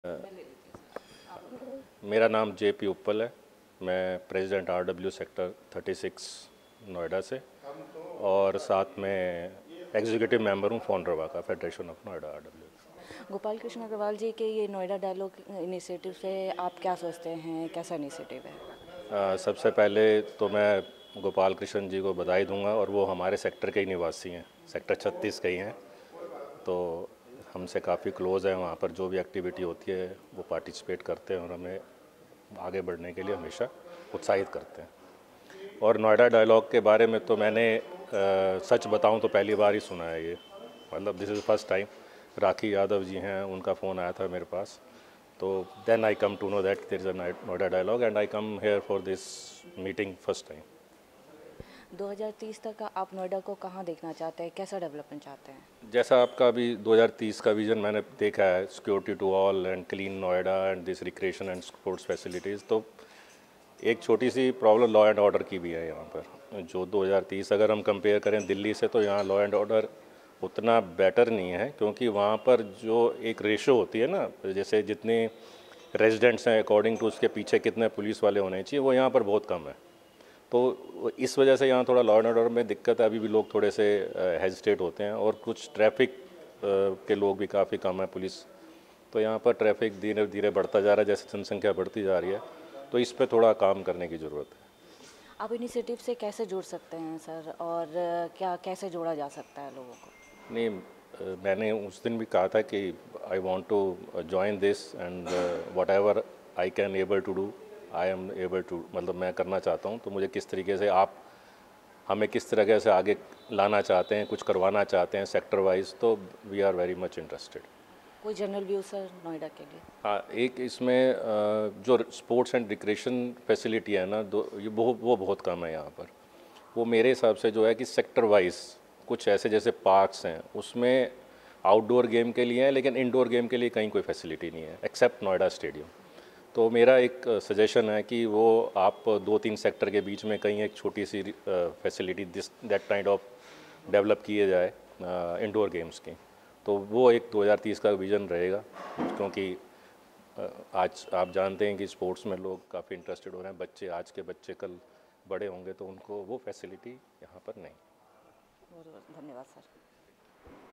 मेरा नाम P Uppal है। मैं प्रेसिडेंट RW सेक्टर 36 नोएडा से और साथ में एग्जीक्यूटिव मेंबर हूँ फोनरवा का, federation of Noida RW। Gopal Krishna Agarwal ji के ये नोएडा डायलॉग इनिशिएटिव से आप क्या सोचते हैं, कैसा इनिशिएटिव है? सबसे पहले तो मैं गोपाल कृष्ण जी को बधाई दूंगा, और वो हमारे सेक्टर के ही निवासी हैं, सेक्टर 36 के ही हैं, तो हमसे काफ़ी क्लोज़ है। वहाँ पर जो भी एक्टिविटी होती है वो पार्टिसिपेट करते हैं और हमें आगे बढ़ने के लिए हमेशा उत्साहित करते हैं। और नोएडा डायलॉग के बारे में तो मैंने सच बताऊं तो पहली बार ही सुना है ये, मतलब this is first time. Rakhi Yadav ji हैं, उनका फ़ोन आया था मेरे पास, तो then I come to know that there is a Noida dialogue and I come here for this meeting first time. 2030 तक आप नोएडा को कहाँ देखना चाहते हैं, कैसा डेवलपमेंट चाहते हैं? जैसा आपका अभी 2030 का विज़न मैंने देखा है, security to all and clean Noida and this recreation and sports facilities, तो एक छोटी सी प्रॉब्लम लॉ एंड ऑर्डर की भी है यहाँ पर। जो 2030 अगर हम कंपेयर करें दिल्ली से, तो यहाँ लॉ एंड ऑर्डर उतना बेटर नहीं है, क्योंकि वहाँ पर जो एक रेशो होती है ना, जैसे जितने रेजिडेंट्स हैं अकॉर्डिंग टू उसके पीछे कितने पुलिस वाले होने चाहिए, वो यहाँ पर बहुत कम है। तो इस वजह से यहाँ थोड़ा लॉ एंड ऑर्डर में दिक्कत है। अभी भी लोग थोड़े से हेजिटेट होते हैं, और कुछ ट्रैफिक के लोग भी काफ़ी कम है पुलिस। तो यहाँ पर ट्रैफिक धीरे धीरे बढ़ता जा रहा है, जैसे जनसंख्या बढ़ती जा रही है, तो इस पे थोड़ा काम करने की ज़रूरत है। आप इनिशिएटिव से कैसे जुड़ सकते हैं सर, और क्या कैसे जोड़ा जा सकता है लोगों को? नहीं, मैंने उस दिन भी कहा था कि I want to join this and whatever I can able to do, I am able to, मतलब मैं करना चाहता हूँ। तो मुझे किस तरीके से आप हमें किस तरीके से आगे लाना चाहते हैं, कुछ करवाना चाहते हैं सेक्टर वाइज, तो we are very much interested. कोई जनरल व्यू सर नोएडा के लिए? हाँ, एक इसमें जो स्पोर्ट्स एंड रिक्रिएशन फैसिलिटी है ना, वो बहुत कम है यहाँ पर। वो मेरे हिसाब से जो है कि सेक्टर वाइज कुछ ऐसे जैसे पार्क्स हैं, उसमें आउटडोर गेम के लिए है, लेकिन इंडोर गेम के लिए कहीं कोई फैसिलिटी नहीं है एक्सेप्ट नोएडा स्टेडियम। तो मेरा एक सजेशन है कि वो आप 2-3 सेक्टर के बीच में कहीं एक छोटी सी facility that kind of develop किए जाए इंडोर गेम्स की। तो वो एक 2030 का विज़न रहेगा, क्योंकि आज आप जानते हैं कि स्पोर्ट्स में लोग काफ़ी इंटरेस्टेड हो रहे हैं। बच्चे, आज के बच्चे कल बड़े होंगे, तो उनको वो फैसिलिटी यहाँ पर नहीं। बहुत बहुत धन्यवाद सर।